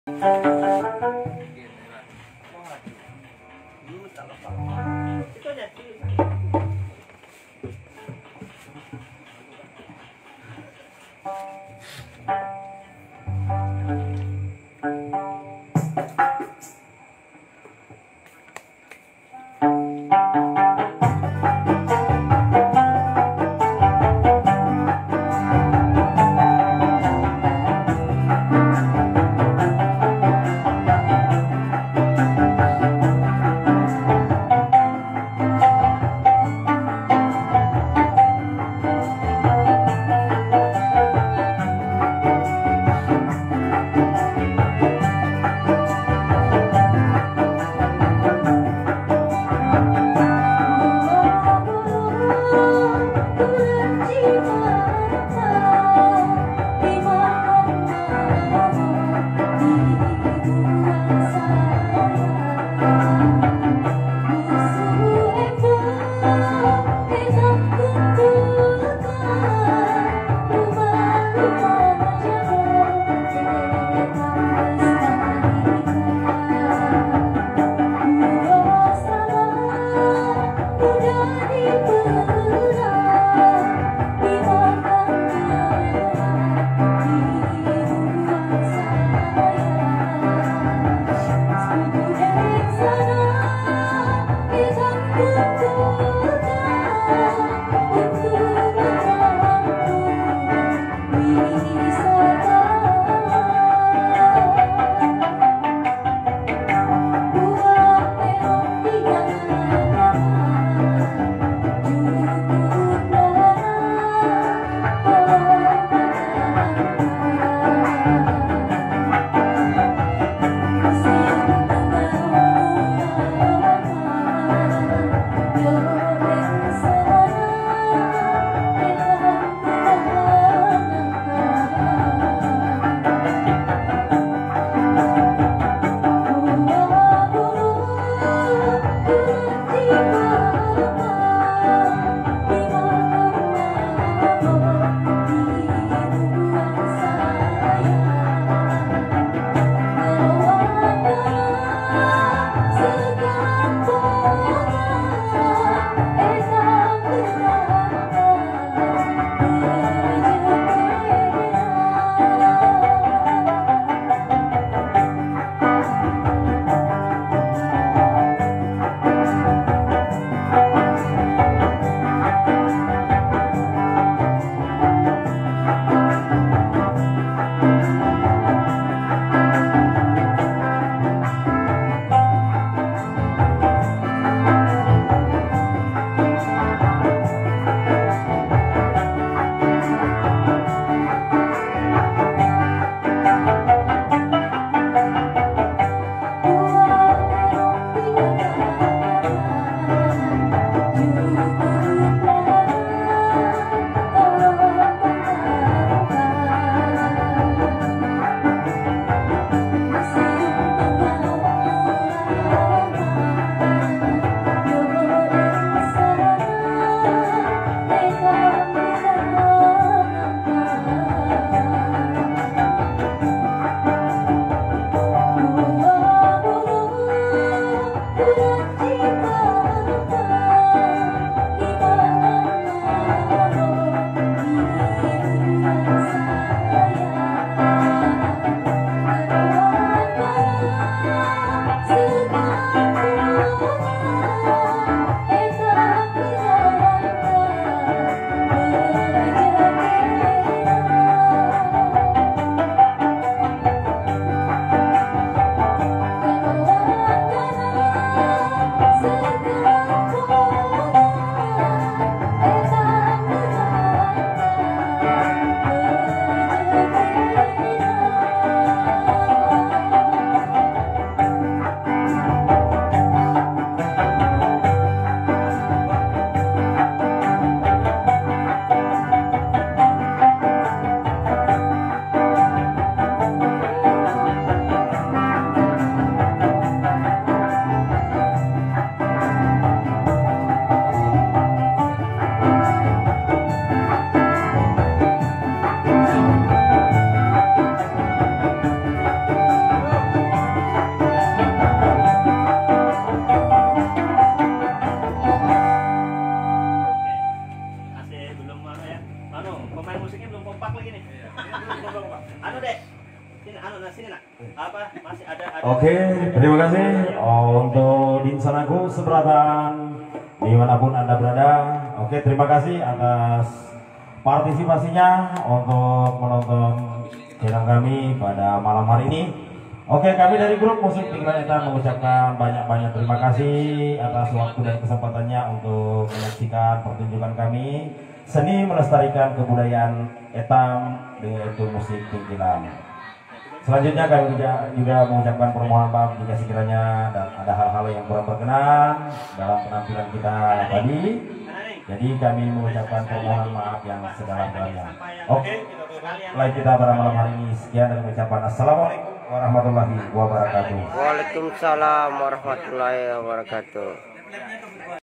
Itu ada tuh. Oke, terima kasih untuk Dinsanaku seberatan dimanapun Anda berada. Oke, terima kasih atas partisipasinya untuk menonton channel kami pada malam hari ini. Oke, kami dari grup musik Tinggal Etam mengucapkan banyak-banyak terima kasih atas waktu dan kesempatannya untuk menyaksikan pertunjukan kami seni melestarikan kebudayaan Etam yaitu musik Tingkilan. Selanjutnya kami juga mengucapkan permohonan maaf jika sekiranya dan ada hal-hal yang kurang berkenan dalam penampilan kita tadi. Jadi kami mengucapkan permohonan maaf yang sedalam-dalamnya. Oke, live kita pada malam hari ini sekian dan mengucapkan assalamualaikum warahmatullahi wabarakatuh. Waalaikumsalam warahmatullahi wabarakatuh.